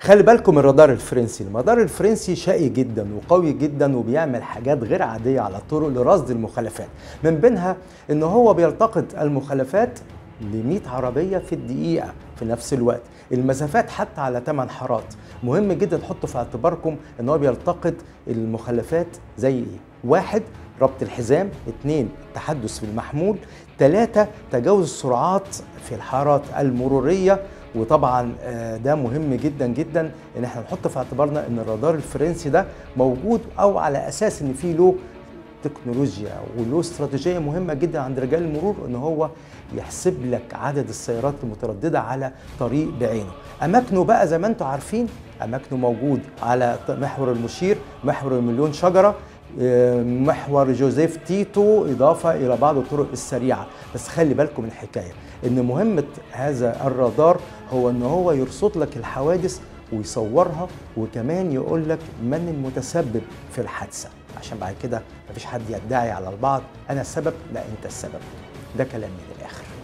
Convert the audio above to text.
خلي بالكم من الرادار الفرنسي. المدار الفرنسي شقي جدا وقوي جدا وبيعمل حاجات غير عادية على الطرق لرصد المخالفات، من بينها ان هو بيلتقط المخالفات ل 100 عربية في الدقيقة في نفس الوقت، المسافات حتى على 8 حارات. مهم جدا تحطوا في اعتباركم ان هو بيلتقط المخالفات زي ايه؟ 1 ربط الحزام، 2 التحدث في المحمول، 3 تجاوز السرعات في الحارات المرورية. وطبعا ده مهم جدا جدا ان احنا نحط في اعتبارنا ان الرادار الفرنسي ده موجود او على اساس ان في له تكنولوجيا وله استراتيجيه مهمه جدا عند رجال المرور، ان هو يحسب لك عدد السيارات المتردده على طريق بعينه. اماكنه بقى زي ما انتم عارفين، اماكنه موجود على محور المشير، محور المليون شجره، محور جوزيف تيتو، إضافة إلى بعض الطرق السريعة. بس خلي بالكم من الحكاية إن مهمة هذا الرادار هو إن هو يرصد لك الحوادث ويصورها، وكمان يقول لك من المتسبب في الحادثة، عشان بعد كده مفيش حد يدعي على البعض أنا السبب، لا أنت السبب. ده كلام من الآخر.